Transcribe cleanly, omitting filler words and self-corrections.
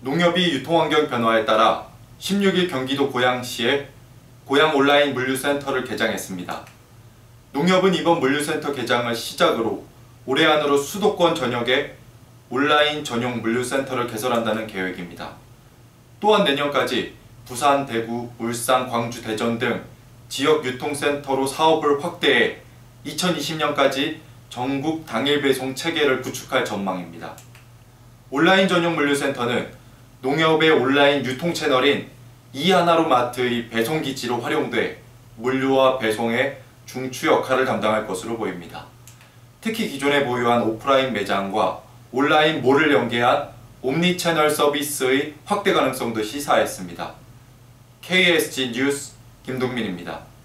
농협이 유통환경 변화에 따라 16일 경기도 고양시에 고양 온라인 물류센터를 개장했습니다. 농협은 이번 물류센터 개장을 시작으로 올해 안으로 수도권 전역에 온라인 전용 물류센터를 개설한다는 계획입니다. 또한 내년까지 부산, 대구, 울산, 광주, 대전 등 지역 유통센터로 사업을 확대해 2020년까지 전국 당일 배송 체계를 구축할 전망입니다. 온라인 전용 물류센터는 농협의 온라인 유통 채널인 이하나로마트의 배송기지로 활용돼 물류와 배송의 중추 역할을 담당할 것으로 보입니다. 특히 기존에 보유한 오프라인 매장과 온라인 몰을 연계한 옴니채널 서비스의 확대 가능성도 시사했습니다. KSG 뉴스 김동민입니다.